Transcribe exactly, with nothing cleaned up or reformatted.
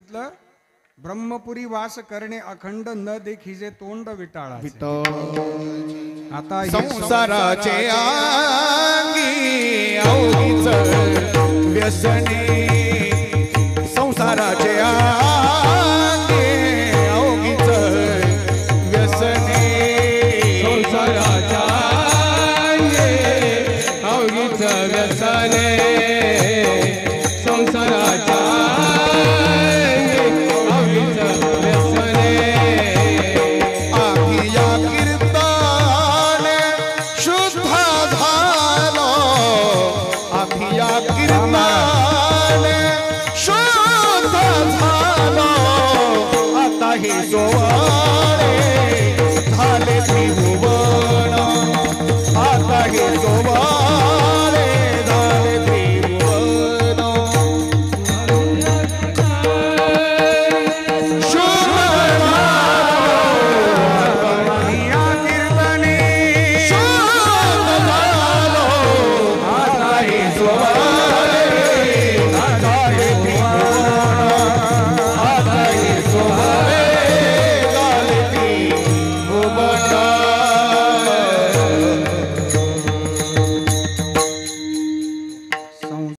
सांगितलं, ब्रह्मपुरी वास करणे अखंड न देखिजे तोंड विटाळा. आता संसाराचे अंगी अवघीच व्यसने, संसाराचे अंगी अवघीच व्यसने, संसाराच्या अवघीच व्यसने, संसाराच्या अवघीच व्यसने. आधी या कीर्तन शुद्ध झालो, आधी या कीर्तन शुद्ध झालो, आता हे सोवा